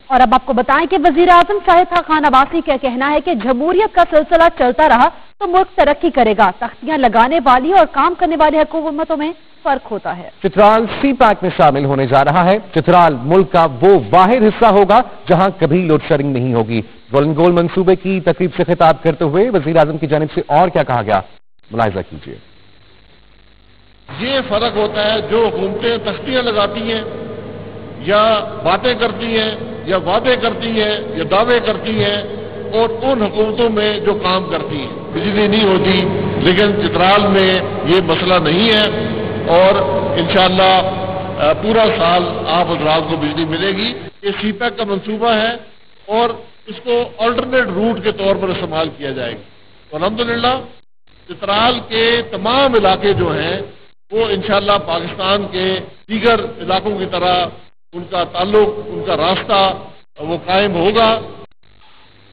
اور اب آپ کو بتائیں کہ وزیر اعظم شاہد خاقان عباسی کا کہنا ہے کہ جمہوریت کا سلسلہ چلتا رہا تو ملک ترقی کرے گا. تختیاں لگانے والی اور کام کرنے والی حکومتوں میں فرق ہوتا ہے. چترال سی پیک میں شامل ہونے جا رہا ہے. چترال ملک کا وہ واحد حصہ ہوگا جہاں کبھی لوڈ شیڈنگ نہیں ہوگی. گولڈن گول منصوبے کی تقریب سے خطاب کرتے ہوئے وزیر اعظم کی جانب سے اور کیا کہا گیا، ملاحظہ کیجیے. یہ فرق ہوتا ہے جو حکومتیں تختیاں لگاتی ہیں یا باتیں کرتی ہیں یا وعدے کرتی ہیں یا دعوے کرتی ہیں اور ان حکومتوں میں جو کام کرتی ہیں. بجلی نہیں ہوتی، لیکن چترال میں یہ مسئلہ نہیں ہے اور انشاءاللہ پورا سال آپ حضرات کو بجلی ملے گی. یہ سی پیک کا منصوبہ ہے اور اس کو آلٹرنیٹ روٹ کے طور پر استعمال کیا جائے گا. الحمدللہ چترال کے تمام علاقے جو ہیں وہ انشاءاللہ پاکستان کے دیگر علاقوں کی طرح ان کا تعلق، ان کا راستہ وہ قائم ہوگا.